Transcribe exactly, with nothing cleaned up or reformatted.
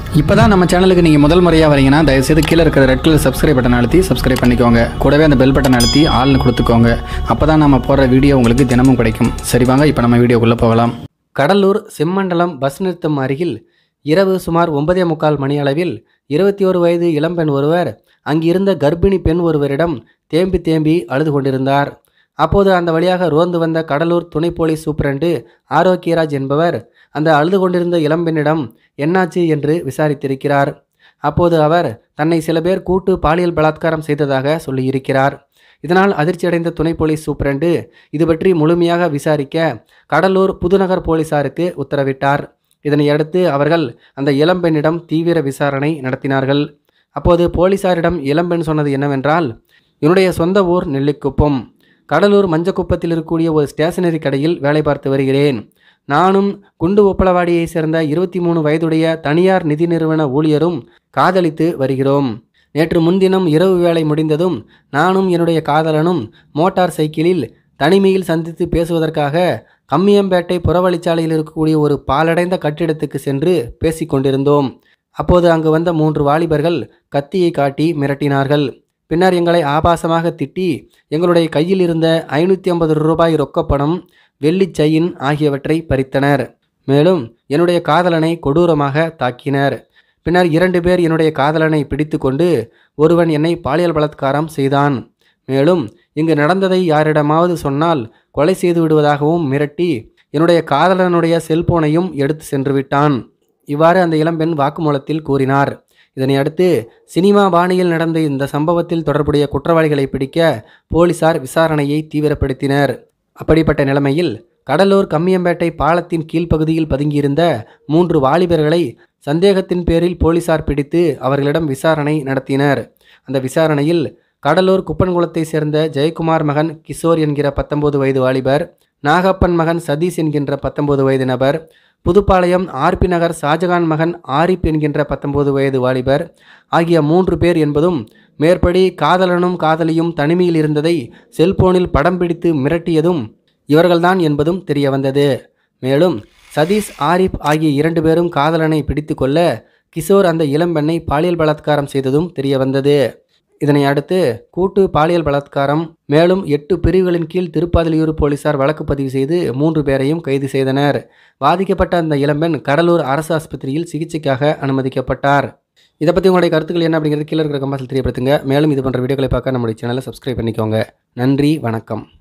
இப்போ தான் நம்ம சேனலுக்கு நீங்கள் முதல் முறையாக வரீங்கன்னா தயவுசெய்து கீழே இருக்கிற ரெட் கலர் சப்ஸ்கிரைப் பட்டன் அழுத்தி சப்ஸ்கிரைப் பண்ணிக்கோங்க. கூடவே அந்த பெல் பட்டன் அழுத்தி ஆள்னு கொடுத்துக்கோங்க. அப்போ தான் நம்ம போடுற வீடியோ உங்களுக்கு தினமும் கிடைக்கும். சரி வாங்க இப்போ நம்ம வீடியோக்குள்ளே போகலாம். கடலூர் செம்மண்டலம் பஸ் நிறுத்தம் அருகில் இரவு சுமார் ஒன்பதே முக்கால் மணி அளவில் இருபத்தி ஒரு வயது இளம்பெண் ஒருவர் அங்கிருந்த கர்ப்பிணி பெண் ஒருவரிடம் தேம்பி தேம்பி அழுது கொண்டிருந்தார். அப்போது அந்த வழியாக ரோந்து வந்த கடலூர் துணை போலீஸ் சூப்பரண்டு ஆரோக்கியராஜ் என்பவர் அந்த அழுது கொண்டிருந்த இளம்பெண்ணிடம் என்னாச்சு என்று விசாரித்திருக்கிறார். அப்போது அவர் தன்னை சில பேர் கூட்டு பாலியல் பலாத்காரம் செய்ததாக சொல்லியிருக்கிறார். இதனால் அதிர்ச்சியடைந்த துணை போலீஸ் சூப்பரண்டு இது பற்றி முழுமையாக விசாரிக்க கடலூர் புதுநகர் போலீசாருக்கு உத்தரவிட்டார். இதனையடுத்து அவர்கள் அந்த இளம்பெண்ணிடம் தீவிர விசாரணை நடத்தினார்கள். அப்போது போலீசாரிடம் இளம்பெண் சொன்னது என்னவென்றால், என்னுடைய சொந்த ஊர் நெல்லிக்குப்பம், கடலூர் மஞ்சக்குப்பத்தில் இருக்கக்கூடிய ஒரு ஸ்டேஷனரி கடையில் வேலை பார்த்து வருகிறேன். நானும் குண்டு உப்பளவாடியை சேர்ந்த இருபத்தி மூணு வயதுடைய தனியார் நிதி நிறுவன ஊழியரும் காதலித்து வருகிறோம். நேற்று முன்தினம் இரவு வேலை முடிந்ததும் நானும் என்னுடைய காதலனும் மோட்டார் சைக்கிளில் தனிமையில் சந்தித்து பேசுவதற்காக கம்மியம்பேட்டை புறவழிச்சாலையில் இருக்கக்கூடிய ஒரு பாலடைந்த கட்டிடத்துக்கு சென்று பேசிக்கொண்டிருந்தோம். அப்போது அங்கு வந்த மூன்று வாலிபர்கள் கத்தியை காட்டி மிரட்டினார்கள். பின்னர் எங்களை ஆபாசமாக திட்டி எங்களுடைய கையில் இருந்த ஐநூற்றி ஐம்பது ரூபாய் ரொக்கப்பணம், வெள்ளி செயின் ஆகியவற்றை பறித்தனர். மேலும் என்னுடைய காதலனை கொடூரமாக தாக்கினர். பின்னர் இரண்டு பேர் என்னுடைய காதலனை பிடித்து கொண்டு ஒருவன் என்னை பாலியல் பலாத்காரம் செய்தான். மேலும் இங்கு நடந்ததை யாரிடமாவது சொன்னால் கொலை செய்து விடுவதாகவும் மிரட்டி என்னுடைய காதலனுடைய செல்போனையும் எடுத்து சென்று விட்டான். இவ்வாறு அந்த இளம்பெண் வாக்குமூலத்தில் கூறினார். இதனையடுத்து சினிமா பாணியில் நடந்த இந்த சம்பவத்தில் தொடர்புடைய குற்றவாளிகளை பிடிக்க போலீசார் விசாரணையை தீவிரப்படுத்தினர். அப்படிப்பட்ட நிலைமையில் கடலூர் கம்மியம்பேட்டை பாலத்தின் கீழ்ப்பகுதியில் பதுங்கியிருந்த மூன்று வாலிபர்களை சந்தேகத்தின் பேரில் போலீசார் பிடித்து அவர்களிடம் விசாரணை நடத்தினர். அந்த விசாரணையில் கடலூர் குப்பன்குளத்தை சேர்ந்த ஜெயக்குமார் மகன் கிஷோர் என்கிற பத்தொன்பது வயது வாலிபர், நாகப்பன் மகன் சதீஷ் என்கின்ற பத்தொன்பது வயது நபர், புதுப்பாளையம் ஆர்பி நகர் ஷாஜகான் மகன் ஆரிப் என்கின்ற பத்தொன்பது வயது வாலிபர் ஆகிய மூன்று பேர் என்பதும், மேற்படி காதலனும் காதலியும் தனிமையில் இருந்ததை செல்போனில் படம் பிடித்து மிரட்டியதும் இவர்கள்தான் என்பதும் தெரிய வந்தது. மேலும் சதீஷ், ஆரிப் ஆகிய இரண்டு பேரும் காதலனை பிடித்து கொள்ள கிஷோர் அந்த இளம்பெண்ணை பாலியல் பலாத்காரம் செய்ததும் தெரிய வந்தது. இதனை அடுத்து கூட்டு பாலியல் பலாத்காரம் மேலும் எட்டு பிரிவுகளின் கீழ் திருப்பாதிலியூர் போலீசார் வழக்கு பதிவு செய்து மூன்று பேரையும் கைது செய்தனர். பாதிக்கப்பட்ட அந்த இளம்பெண் கடலூர் அரசு ஆஸ்பத்திரியில் சிகிச்சைக்காக அனுமதிக்கப்பட்டார். இதை பற்றி உங்களுடைய கருத்துக்கள் என்ன அப்படிங்கிறது கீழே இருக்கிற கமெண்ட்ஸில் தெரியப்படுத்துங்க. மேலும் இது போன்ற வீடியோக்களை பார்க்க நம்முடைய சேனலை சப்ஸ்கிரைப் பண்ணிக்கோங்க. நன்றி, வணக்கம்.